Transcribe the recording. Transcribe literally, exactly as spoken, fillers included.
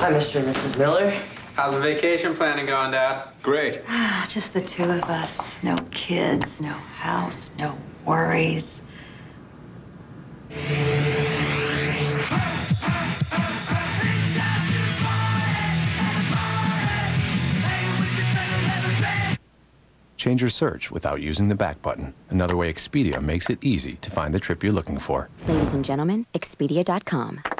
Hi, Mister and Missus Miller. How's the vacation planning going, Dad? Great. Just the two of us. No kids, no house, no worries. Change your search without using the back button. Another way Expedia makes it easy to find the trip you're looking for. Ladies and gentlemen, Expedia dot com.